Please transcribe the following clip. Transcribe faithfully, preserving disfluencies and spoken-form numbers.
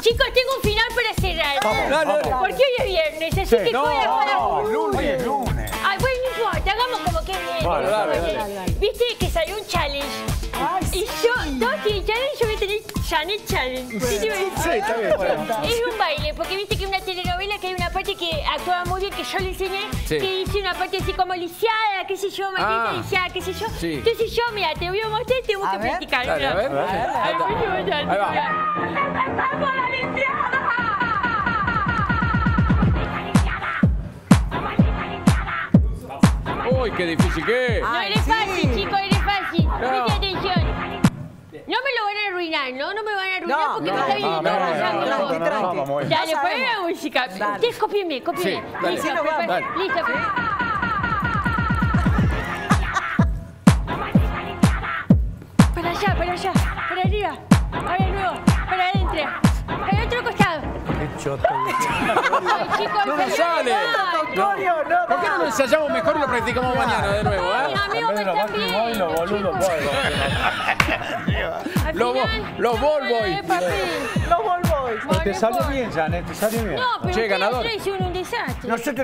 Chicos, tengo un final para cerrar. Vamos, dale, dale. Porque hoy es viernes, así Sí. que No, juega para... no, lunes, lunes. Ay, bueno, no importa, hagamos como que es viernes. Vale, dale, Oye, dale, dale. Viste que salió un challenge. Ay, Y yo, todos tienen challenge, yo voy a tener Janet Challenge. ¿Sí te voy a decir? Sí, está bien. Bueno. Es un baile, porque viste que en una telenovela que hay una parte que actuaba muy bien, que yo le enseñé, Sí. que hice una parte así como lisiada, qué sé yo, maldita Ah. lisiada, qué sé yo. Sí. Entonces yo, mira, te voy a mostrar y tengo A que ver. practicar. Dale, a ver. Mira. Ahí está. Ay, voy a ver, Ahí va. mira. ¡Empezamos la limpiada! Uy, qué difícil que es. No Ay, eres sí. fácil, chicos, eres fácil. No. Preste atención. No me lo van a arruinar, ¿no? No me van a arruinar No, porque no, me está no, viendo no, todo no, pasando. no, tranqui, tranqui. Vamos, vamos. Dale, Ya poné sabemos. la música. Dale. Ustedes cópienme, cópienme. Sí, dale. Listo, Sí, nos prepara- vamos. listo. Para allá, para allá, para arriba. Ahora de nuevo, para adentro. Para el otro costado. Qué choto. Ay, chicos, No me salió sale. mal. No. ¿Por qué no lo ensayamos mejor y lo practicamos mañana de nuevo, Mis eh? amigos me están viendo, chicos. Al Los bo- final, los no ball me van a boys. dar papel. Los Ball Boys. Bueno, Te salió pues. bien, Janet, te salió bien. No, pero Che, ustedes ganador. tres hicieron un desastre. Nosotros